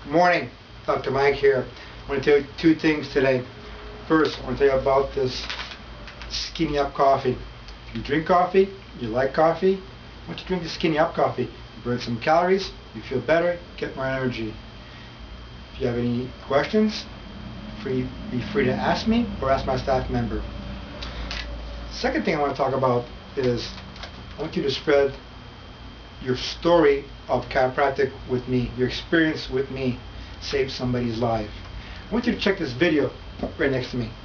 Good morning, Dr. Mike here. I want to tell you two things today. First, I want to tell you about this Skinny Up coffee. If you drink coffee, you like coffee, why don't you drink the Skinny Up coffee? You burn some calories, you feel better, get more energy. If you have any questions, be free to ask me or ask my staff member. Second thing I want to talk about is I want you to spread your story of chiropractic with me, your experience with me, save somebody's life. I want you to check this video right next to me.